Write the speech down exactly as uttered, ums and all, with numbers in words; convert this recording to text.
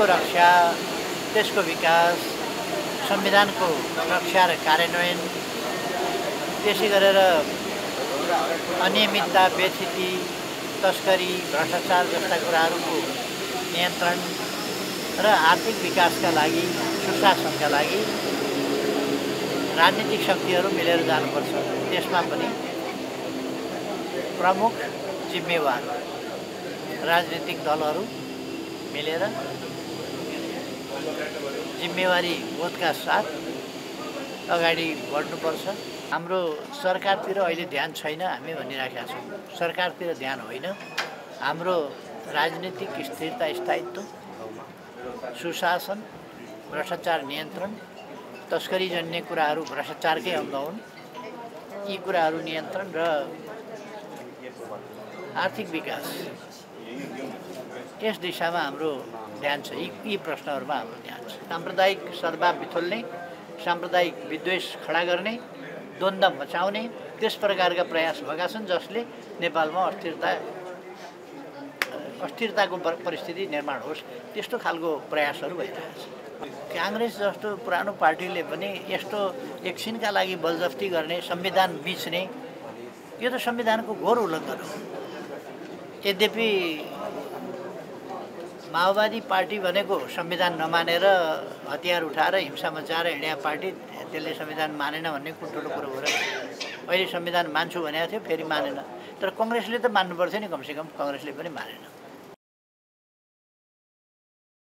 रक्षा, देशको विकास, संविधानको रक्षा र कार्यान्वयन, त्यसै गरेर अनियमितता, बेथिति, तस्करी, भ्रष्टाचार जस्ता कुराहरूको नियन्त्रण र आर्थिक विकासका लागि, सुशासनका लागि राजनीतिक शक्तिहरू मिलेर जानुपर्छ। त्यसमा पनि प्रमुख जिम्मेवार राजनीतिक दलहरू मिलेर जिम्मेवारी बोधका साथ अगाडि बढ्नुपर्छ। हाम्रो सरकारतिर अहिले ध्यान छैन हामी भनिराखेका छौँ। सरकारतिर ध्यान होइन, हाम्रो राजनीतिक स्थिरता, स्थायित्व, सुशासन, भ्रष्टाचार नियन्त्रण, तस्करीजन्य कुराहरू भ्रष्टाचारकै अंग हुन्, यी कुराहरू नियन्त्रण र आर्थिक विकास, यस दिशामा हाम्रो ध्यान छ। यी यी प्रश्नहरूमा हाम्रो ध्यान छ। साम्प्रदायिक सद्भाव बिथोल्ने, साम्प्रदायिक विद्वेष खडा गर्ने, द्वन्द्व मचाउने त्यस प्रकारका प्रयास भएका छन् जसले नेपालमा अस्थिरता अस्थिरताको परिस्थिति निर्माण होस्, त्यस्तो खालको प्रयासहरू भइरहेछ। कांग्रेस जस्तो पुरानो पार्टीले पनि यस्तो एकछिनका लागि बलजफ्ती गर्ने, संविधान बिच्ने, यो त संविधानको घोर उल्लङ्घन हो। यद्यपि माओवादी पार्टी भनेको संविधान नमानेर हतियार उठाएर हिंसा मचाएर हिँडेको पार्टी, त्यसले संविधान मानेन भन्ने ठुलो कुरो हो र अहिले संविधान मान्छु भनेको थियो, फेरि मानेन। तर कङ्ग्रेसले त मान्नुपर्थ्यो नि, कमसेकम कङ्ग्रेसले पनि मानेन।